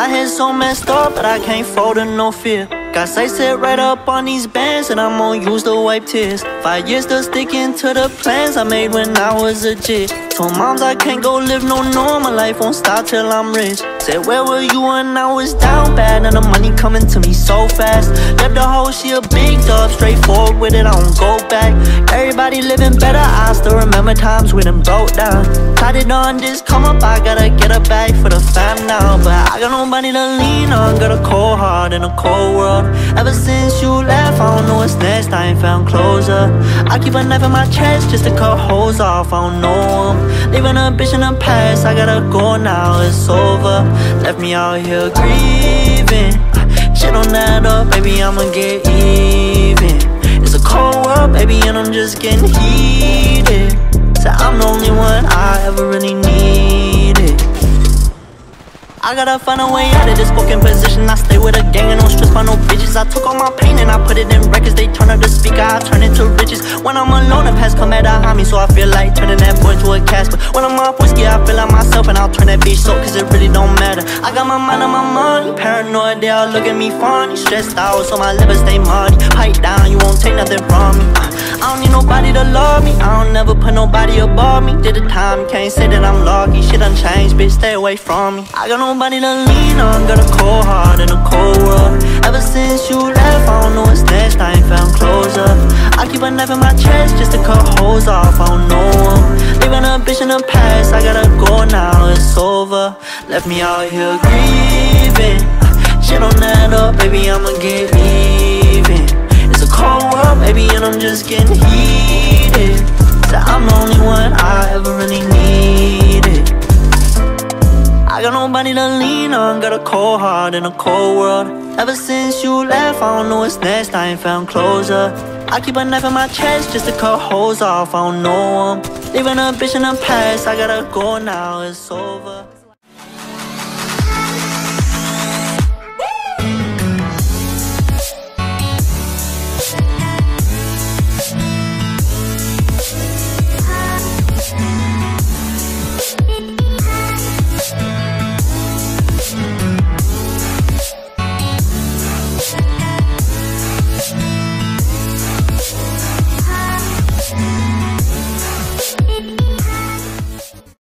My head's so messed up, but I can't fold to no fear. Got sight set right up on these bands, and I'm gonna use to wipe tears. 5 years still sticking to the plans I made when I was a kid. Told moms I can't go live no normal life, won't stop till I'm rich. Said where were you when I was down bad, and the money coming to me so fast. Left the hoe, she a big dog, straightforward with it, I don't go back. Everybody living better, I still remember times we done broke down. Tried it on this come up, I gotta get a bag for the fam now. But I got nobody to lean on, got a cold heart in a cold world. Ever since you left, I don't know what's next, I ain't found closure. I keep a knife in my chest just to cut holes off, I don't know them. Leaving a bitch in the past, I gotta go now, it's over. Left me out here grieving. Shit don't add up, baby, I'ma get even. It's a cold world, baby, and I'm just getting heated. Said I'm the only one I ever really needed. I gotta find a way out of this fucking position. I stay with a gang and don't stress by no bitches. I took all my pain and I put it in records. They turn up the speaker, I turn it to riches. When I'm alone, the past come at a homie, so I feel like turning that boy to a Casper. When I'm off whiskey, I feel like myself, and I'll turn that bitch so, cause it really don't matter. I got my mind on my money, paranoid, they all look at me funny. Stressed out, so my liver stay muddy. Pipe down, you won't take nothing from me. I don't need nobody to love me, I don't never put nobody above me. Did the time, can't say that I'm lucky. Shit done changed, bitch, stay away from me. I got nobody to lean on, got a cold heart in a cold world. Ever since you left, I don't know what's next, I ain't found closure. I keep a knife in my chest just to cut holes off, I don't know them. Leaving a bitch in the past, I gotta go now, it's over. Left me out here grieving. Shit don't add up, baby, I'ma get even. It's a cold world, baby, and I'm just getting heated. Said I'm the only one I ever really needed. I got nobody to lean on, got a cold heart in a cold world. Ever since you left, I don't know what's next, I ain't found closure. I keep a knife in my chest just to cut holes off, I don't know them. Leaving a bitch in the past, I gotta go now, it's over.